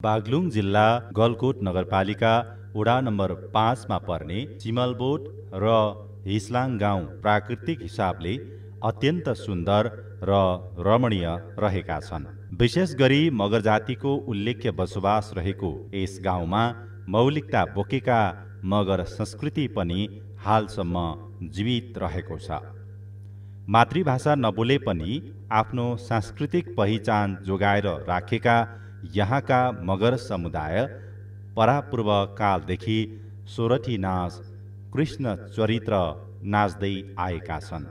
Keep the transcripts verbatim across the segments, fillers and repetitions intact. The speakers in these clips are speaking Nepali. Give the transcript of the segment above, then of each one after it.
बागलुङ जिल्ला गलकोट नगरपालिका वडा नम्बर पाँचमा पर्ने चिमलबोट र हिस्लाङ गाउँ प्राकृतिक हिसाबले अत्यन्त सुन्दर र रमणीय रहेका छन्। विशेष गरी मगर जातिको उल्लेख्य बसोबास रहेको यस गाउँमा मौलिकता बोकेका मगर संस्कृति पनि हालसम्म जीवित रहेको छ। मातृभाषा नबोले पनि आफ्नो सांस्कृतिक पहिचान जोगाएर राखेका यहाँका मगर समुदाय परापूर्व कालदेखि सोरठी नाच, कृष्ण चरित्र नाच्दै आएका छन्।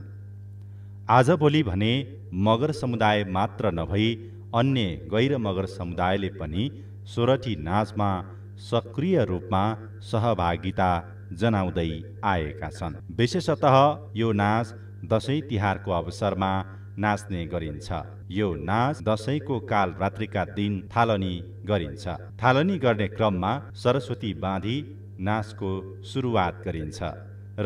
आजभोलि भने मगर समुदाय मात्र नभई अन्य गैर मगर समुदायले पनि सोरठी नाचमा सक्रिय रूपमा सहभागिता जनाउँदै आएका छन्। विशेषतः यो नाच दशैं तिहारको अवसरमा नाच्ने गरिन्छ। यो नाच दशैंको कालरात्रिका दिन थालनी गरिन्छ। थालनी गर्ने क्रममा सरस्वती बाँधी नाचको सुरुवात गरिन्छ र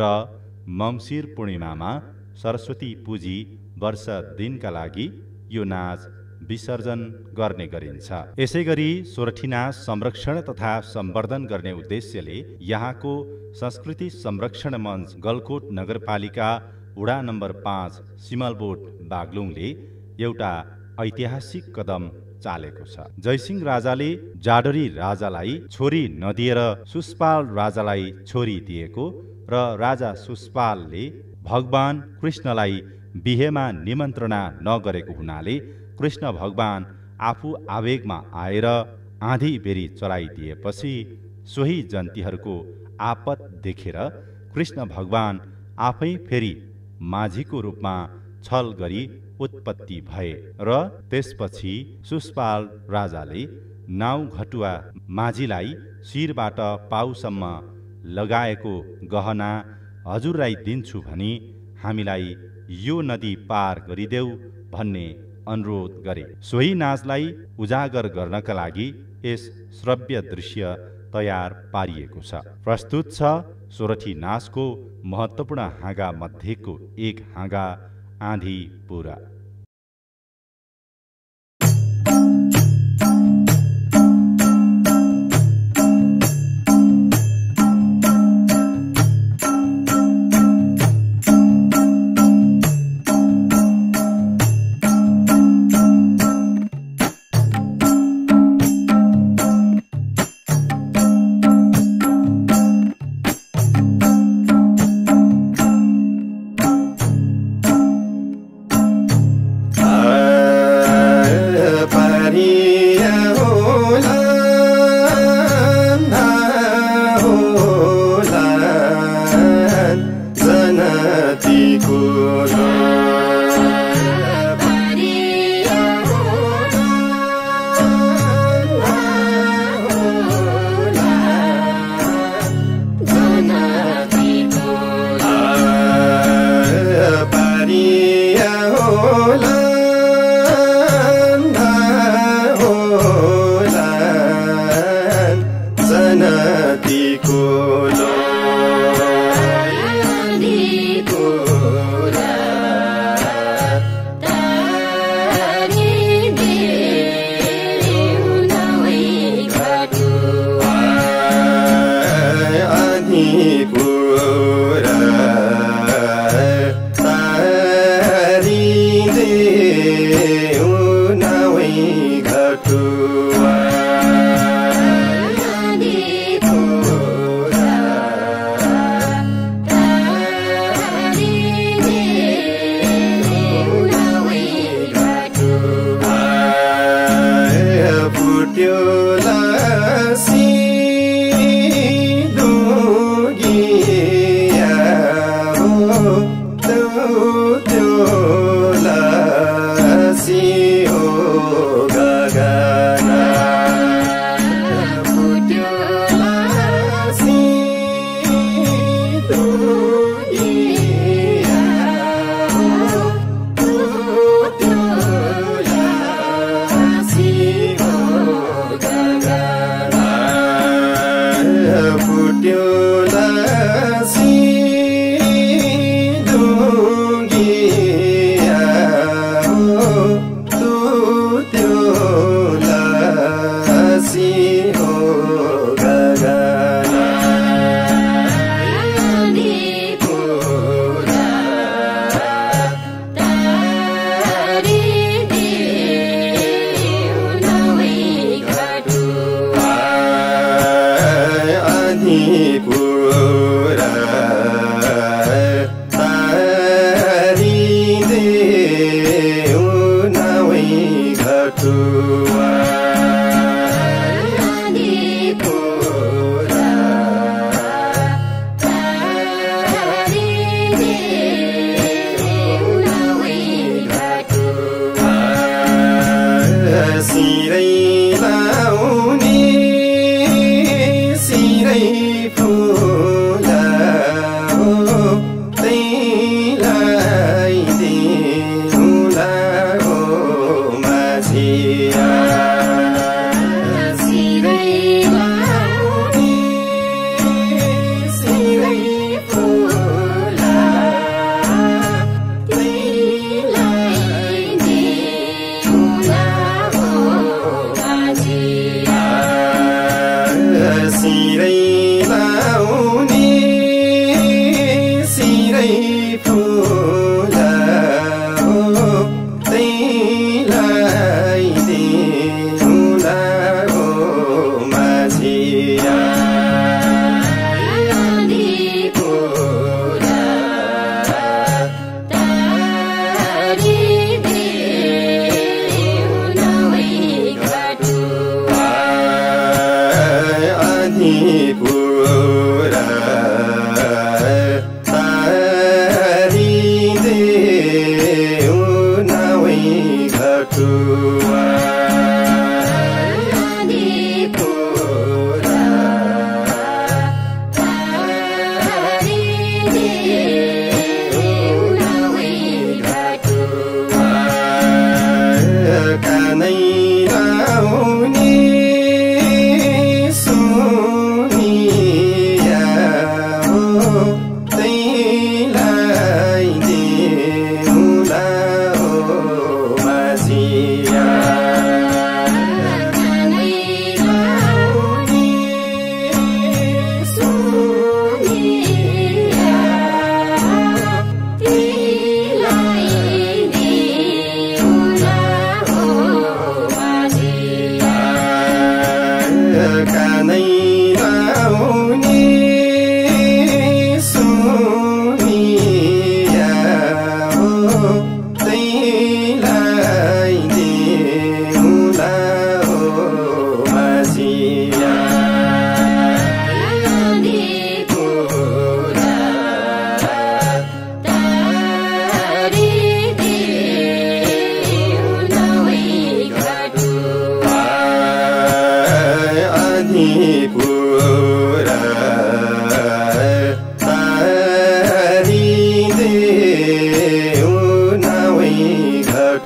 मङ्सिर पूर्णिमामा सरस्वती पूजी वर्ष दिनका लागि यो नाच विसर्जन गर्ने गरिन्छ। यसैगरी सोरठी नाच संरक्षण तथा सम्वर्धन गर्ने उद्देश्यले यहाँको संस्कृति संरक्षण मञ्च गलकोट नगरपालिका वडा नम्बर पाँच सिमलबोट बागलुङले एउटा ऐतिहासिक कदम चालेको छ। जयसिंह राजाले जाडरी राजालाई छोरी नदिएर सुषपाल राजालाई छोरी दिएको र राजा सुषपालले भगवान कृष्णलाई बिहेमा निमन्त्रणा नगरेको हुनाले कृष्ण भगवान आफू आवेगमा आएर आँधी बेरी चलाइदिएपछि सोही जन्तीहरूको आपत देखेर कृष्ण भगवान आफै फेरि माझीको रूपमा छल गरी उत्पत्ति भए र त्यसपछि सुषपाल राजाले नाउ घटुवा माझीलाई शिरबाट पाउसम्म लगाएको गहना हजुरलाई दिन्छु भनी हामीलाई यो नदी पार गरिदेऊ भन्ने अनुरोध गरे। सोही नाचलाई उजागर गर्नका लागि यस श्रव्य दृश्य तयार पारिएको छ। प्रस्तुत छ सोरठी नाचको महत्त्वपूर्ण हाँगा मध्येको एक हाँगा आँधी पुरा। Lasi dungi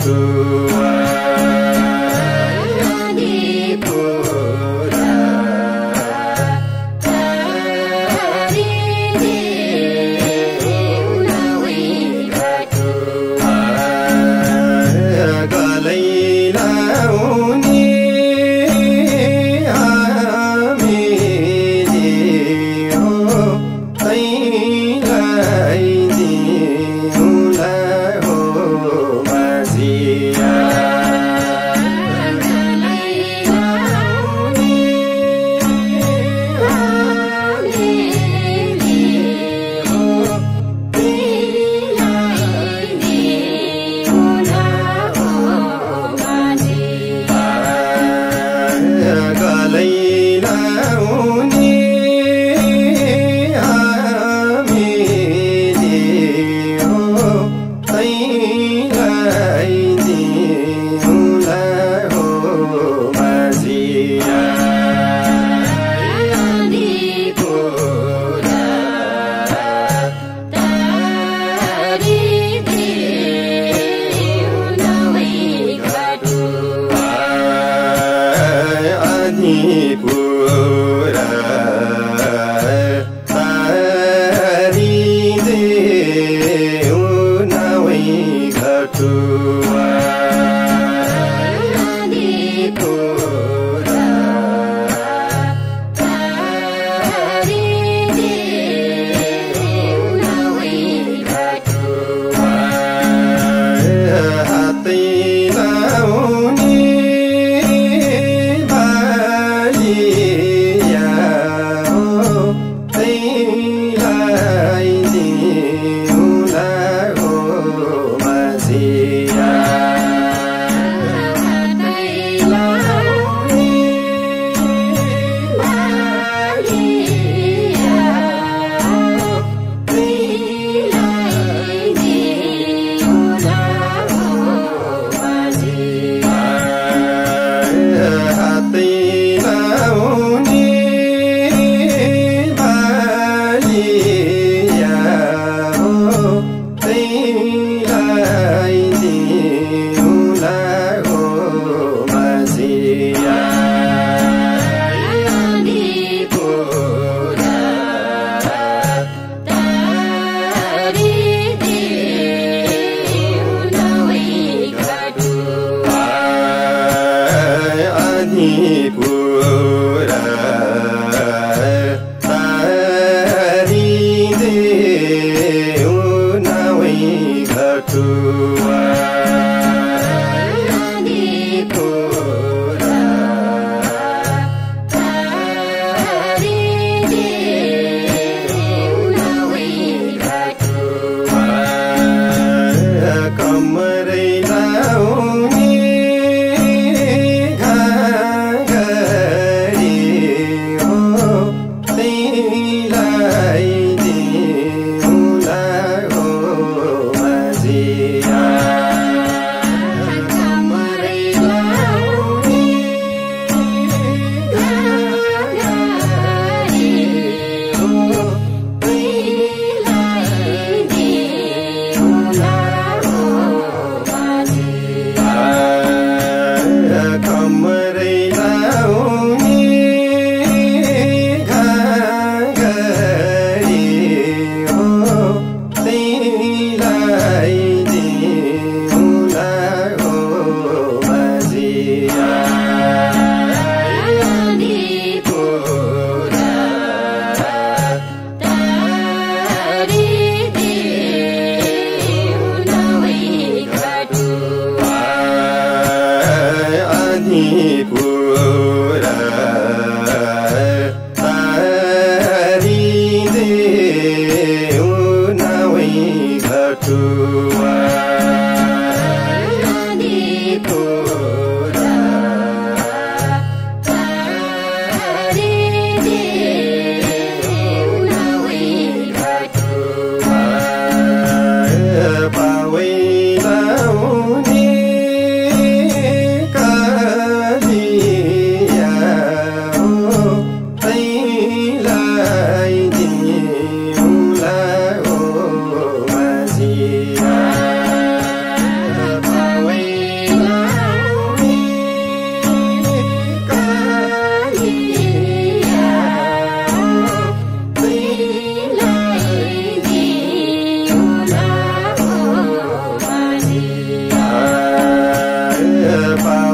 घटुवा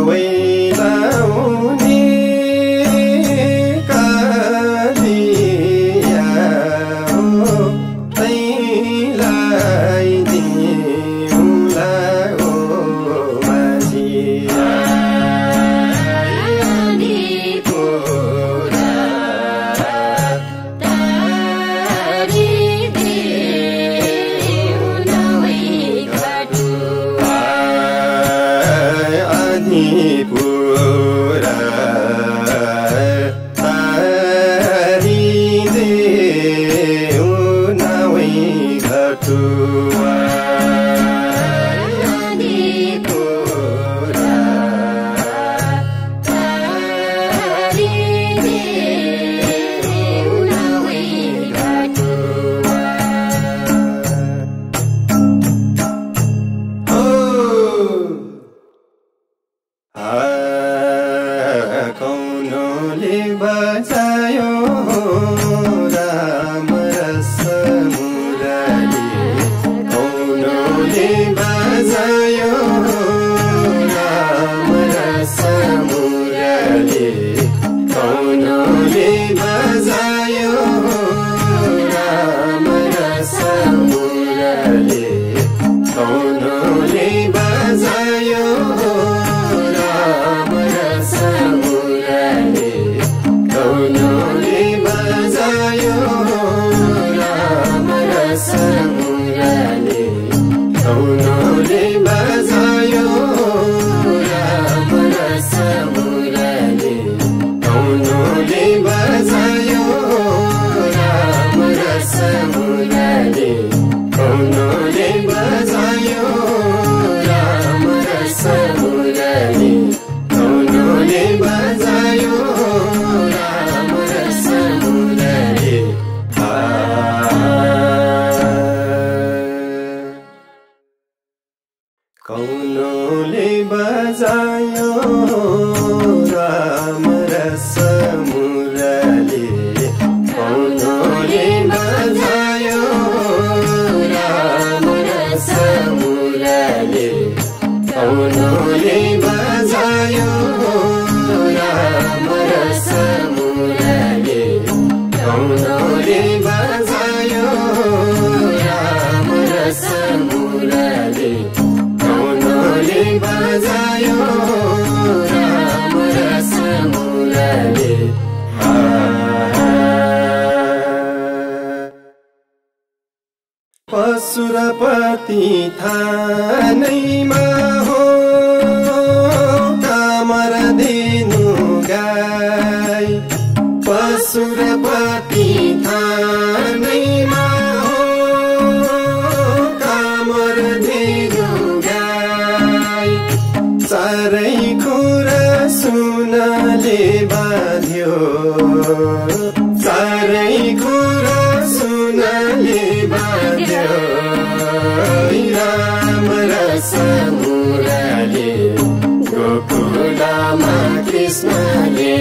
नवै लाउने कालिया हो तैलाई दिउँला ओ माझिया कौनोले बजायो राम रस मुरली कौनोले बजायो राम रस मुरली कौनोले बजायो राम रस मुरली कौनोले बजायो कौनोले बजायो राम रस मुरली कौनोले बजायो राम रस मुरली कौनोले बजायो राम रस मुरली कौनोले बजायो राम रस मुरली कौनोले बजायो कौनोले बजायो राम रस मुरली कौनोले बजायो राम रस मुरली कौनोले बजायो राम रस मुरली कौनोले बजायो राम रस मुरली कौनोले बजायो राम रस मुरली पशुपति थानैमा हो कामर दिनु गाई पशुपति थानैमा हो कामर दिनु गाई चारै कुरा सुनले बाँध्यो चारै कुरा सुनले बाँध्यो राम रस मुरली गोकुलमा कृष्णले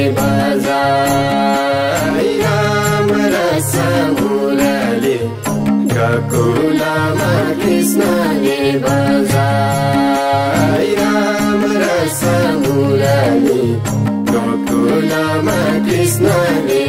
बजाई राम रस मुरली गोकुलमा कृष्णले बजाई राम रस मुरली गोकुलमा कृष्णले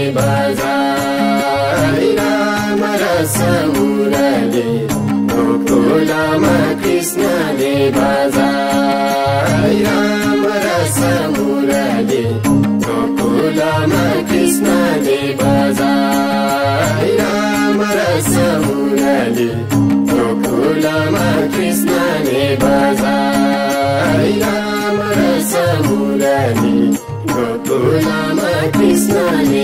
बजाई राम रस मुरली गोकुलमा कृष्णले बजाई राम रस मुरली गोकुलमा कृष्णले बजाई राम रस मुरली गोकुलमा कृष्णले बजाई राम रस मुरली गोकुलमा कृष्णले